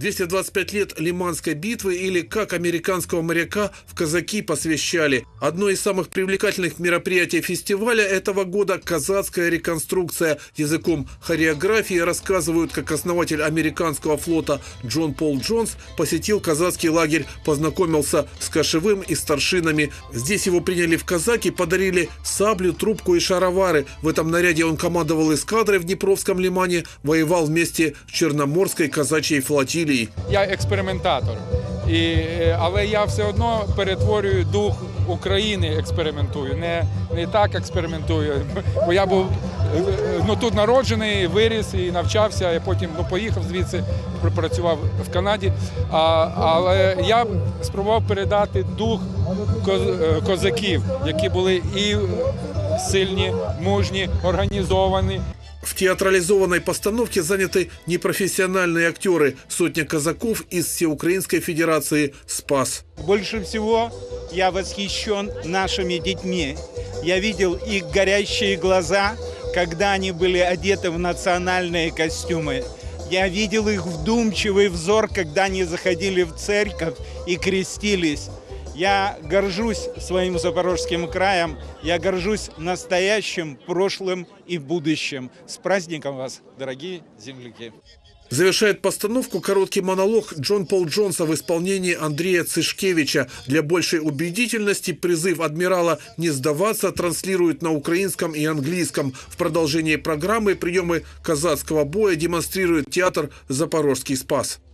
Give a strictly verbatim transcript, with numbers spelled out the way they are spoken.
двести двадцать пять лет Лиманской битвы, или как американского моряка в казаки посвящали. Одно из самых привлекательных мероприятий фестиваля этого года – казацкая реконструкция. Языком хореографии рассказывают, как основатель американского флота Джон Пол Джонс посетил казацкий лагерь, познакомился с кошевым и старшинами. Здесь его приняли в казаки, подарили саблю, трубку и шаровары. В этом наряде он командовал эскадрой в Днепровском лимане, воевал вместе с Черноморской казачьей флотилией. Я експериментатор, і, але я все одно перетворюю дух України, експериментую, не, не так експериментую, бо я був ну, тут народжений, виріс і навчався, я потім ну, поїхав звідси, працював в Канаді, а, але я спробував передати дух козаків, які були і сильні, мужні, організовані. В театрализованной постановке заняты непрофессиональные актеры. Сотня казаков из Всеукраинской Федерации «Спас». Больше всего я восхищен нашими детьми. Я видел их горящие глаза, когда они были одеты в национальные костюмы. Я видел их вдумчивый взор, когда они заходили в церковь и крестились. Я горжусь своим Запорожским краем, я горжусь настоящим, прошлым и будущим. С праздником вас, дорогие земляки! Завершает постановку короткий монолог Джон Пол Джонса в исполнении Андрея Цышкевича. Для большей убедительности призыв адмирала не сдаваться транслируют на украинском и английском. В продолжении программы приемы казацкого боя демонстрирует театр «Запорожский Спас».